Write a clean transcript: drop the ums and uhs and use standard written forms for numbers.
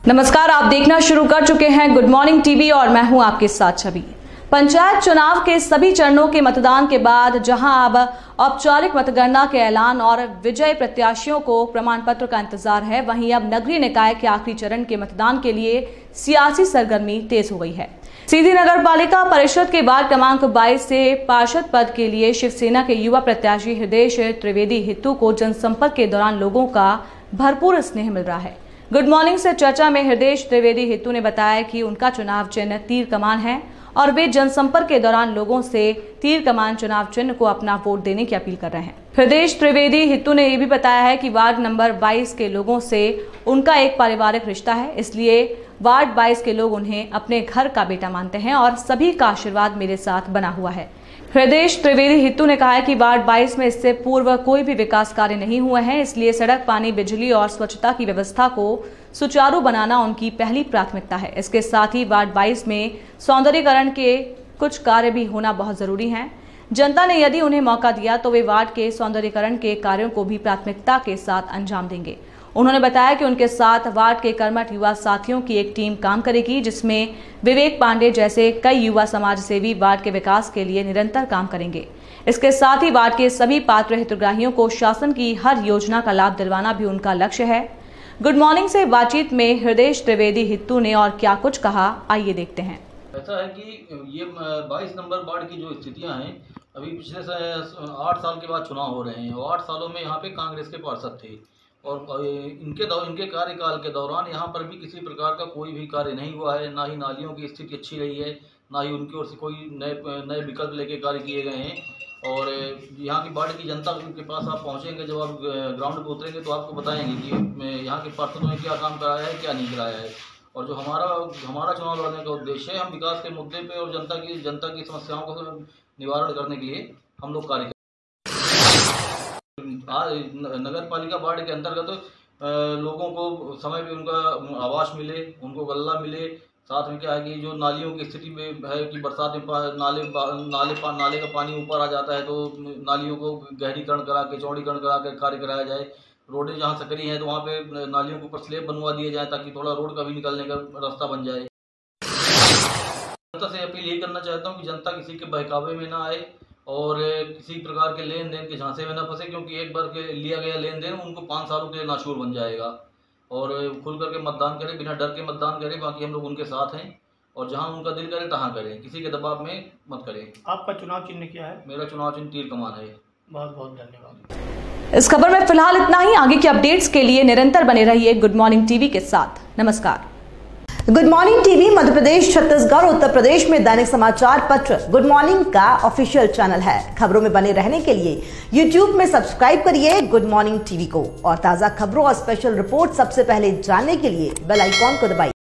नमस्कार, आप देखना शुरू कर चुके हैं गुड मॉर्निंग टीवी और मैं हूं आपके साथ छवि। पंचायत चुनाव के सभी चरणों के मतदान के बाद जहां अब औपचारिक मतगणना के ऐलान और विजयी प्रत्याशियों को प्रमाण पत्र का इंतजार है, वहीं अब नगरीय निकाय के आखिरी चरण के मतदान के लिए सियासी सरगर्मी तेज हो गई है। सीधी नगर पालिका परिषद के वार्ड क्रमांक 22 से पार्षद पद के लिए शिवसेना के युवा प्रत्याशी हृदय त्रिवेदी हित्तू को जनसंपर्क के दौरान लोगों का भरपूर स्नेह मिल रहा है। गुड मॉर्निंग से चर्चा में हृदय त्रिवेदी हित्तू ने बताया कि उनका चुनाव चिन्ह तीर कमान है और वे जनसंपर्क के दौरान लोगों से तीर कमान चुनाव चिन्ह को अपना वोट देने की अपील कर रहे हैं। हृदय त्रिवेदी हित्तू ने यह भी बताया है कि वार्ड नंबर 22 के लोगों से उनका एक पारिवारिक रिश्ता है, इसलिए वार्ड 22 के लोग उन्हें अपने घर का बेटा मानते हैं और सभी का आशीर्वाद मेरे साथ बना हुआ है। हृदय त्रिवेदी हित्तू ने कहा है कि वार्ड 22 में इससे पूर्व कोई भी विकास कार्य नहीं हुए हैं, इसलिए सड़क, पानी, बिजली और स्वच्छता की व्यवस्था को सुचारू बनाना उनकी पहली प्राथमिकता है। इसके साथ ही वार्ड 22 में सौंदर्यीकरण के कुछ कार्य भी होना बहुत जरूरी है। जनता ने यदि उन्हें मौका दिया तो वे वार्ड के सौंदर्यीकरण के कार्यों को भी प्राथमिकता के साथ अंजाम देंगे। उन्होंने बताया कि उनके साथ वार्ड के कर्मठ युवा साथियों की एक टीम काम करेगी, जिसमें विवेक पांडे जैसे कई युवा समाज सेवी वार्ड के विकास के लिए निरंतर काम करेंगे। इसके साथ ही वार्ड के सभी पात्र हितग्राहियों को शासन की हर योजना का लाभ दिलवाना भी उनका लक्ष्य है। गुड मॉर्निंग से बातचीत में हृदय त्रिवेदी हित्तू ने और क्या कुछ कहा, आइए देखते हैं। ऐसा है कि ये 22 नंबर वार्ड की जो स्थितियां हैं, अभी पिछले 8 साल के बाद चुनाव हो रहे हैं और 8 सालों में यहाँ पे कांग्रेस के पार्षद थे और इनके कार्यकाल के दौरान यहाँ पर भी किसी प्रकार का कोई भी कार्य नहीं हुआ है। ना ही नालियों की स्थिति अच्छी रही है, ना ही उनकी ओर से कोई नए विकल्प लेके कार्य किए गए हैं। और यहाँ की वार्ड की जनता के पास आप पहुँचेंगे, जब आप ग्राउंड पर उतरेंगे तो आपको बताएंगे कि यहाँ के पार्षदों ने क्या काम कराया है, क्या नहीं कराया है। और जो हमारा चुनाव लड़ने का उद्देश्य है, हम विकास के मुद्दे पे और जनता की समस्याओं को निवारण करने के लिए हम लोग कार्य नगर पालिका वार्ड के अंतर्गत लोगों को समय पे उनका आवास मिले, उनको गल्ला मिले। साथ में क्या है कि जो नालियों की स्थिति में है कि बरसात में नाले का पानी ऊपर आ जाता है, तो नालियों को गहरीकरण करा के, चौड़ीकरण करा के कार्य कराया जाए। रोडें जहाँ सकरी हैं तो वहाँ पे नालियों के ऊपर स्लेब बनवा दिए जाए ताकि थोड़ा रोड का भी निकलने का रास्ता बन जाए। जनता से अपील यही करना चाहता हूँ कि जनता किसी के बहकावे में ना आए और किसी प्रकार के लेन देन के झांसे में न फंसे, क्योंकि एक बार के लिया गया लेन देन उनको 5 सालों के लिए नाशूर बन जाएगा। और खुल करके मतदान करें, बिना डर के मतदान करें। बाकी हम लोग उनके साथ हैं और जहां उनका दिल करे तहां करें, किसी के दबाव में मत करें। आपका चुनाव चिन्ह क्या है? मेरा चुनाव चिन्ह तीर कमान है। बहुत बहुत धन्यवाद। इस खबर में फिलहाल इतना ही। आगे की अपडेट्स के लिए निरंतर बने रहिए गुड मॉर्निंग टीवी के साथ। नमस्कार। Good morning TV Madhya Pradesh, Chhattisgarh, Uttar Pradesh में दैनिक समाचार पत्र गुड मॉर्निंग का ऑफिशियल चैनल है। खबरों में बने रहने के लिए YouTube में सब्सक्राइब करिए गुड मॉर्निंग टीवी को और ताजा खबरों और स्पेशल रिपोर्ट सबसे पहले जानने के लिए बेल आइकॉन को दबाइए।